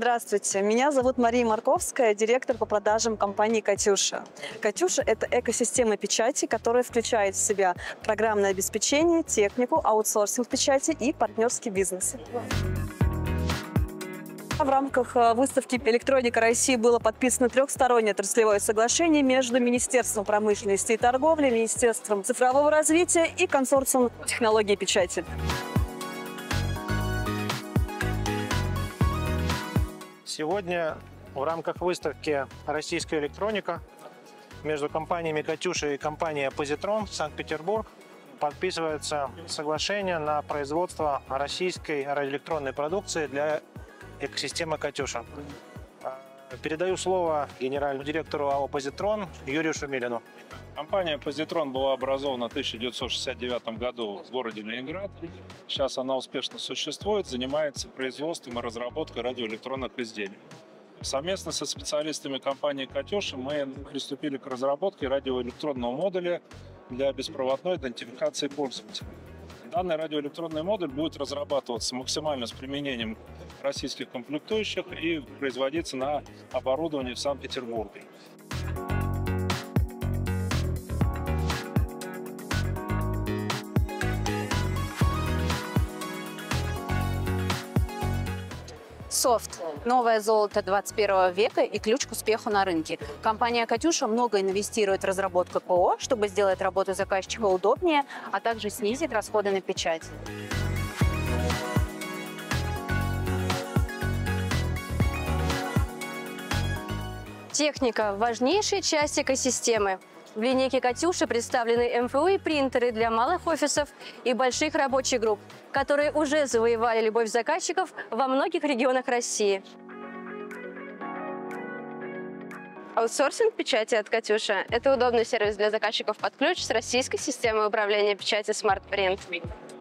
Здравствуйте, меня зовут Мария Марковская, директор по продажам компании «Катюша». «Катюша» – это экосистема печати, которая включает в себя программное обеспечение, технику, аутсорсинг печати и партнерский бизнес. В рамках выставки «Электроника России» было подписано трехстороннее отраслевое соглашение между Министерством промышленности и торговли, Министерством цифрового развития и консорциумом технологий печати. Сегодня в рамках выставки «Российская электроника» между компаниями «Катюша» и компанией «Позитрон» Санкт-Петербург подписывается соглашение на производство российской радиоэлектронной продукции для экосистемы «Катюша». Передаю слово генеральному директору АО «Позитрон» Юрию Шумилину. Компания «Позитрон» была образована в 1969 году в городе Ленинград. Сейчас она успешно существует, занимается производством и разработкой радиоэлектронных изделий. Совместно со специалистами компании «Катюша» мы приступили к разработке радиоэлектронного модуля для беспроводной идентификации пользователя. Данный радиоэлектронный модуль будет разрабатываться максимально с применением российских комплектующих и производиться на оборудовании в Санкт-Петербурге. Софт – новое золото 21 века и ключ к успеху на рынке. Компания «Катюша» много инвестирует в разработку ПО, чтобы сделать работу заказчика удобнее, а также снизить расходы на печать. Техника – важнейшая часть экосистемы. В линейке «Катюша» представлены МФУ и принтеры для малых офисов и больших рабочих групп, которые уже завоевали любовь заказчиков во многих регионах России. Аутсорсинг печати от «Катюша» – это удобный сервис для заказчиков под ключ с российской системой управления печати Smart Print.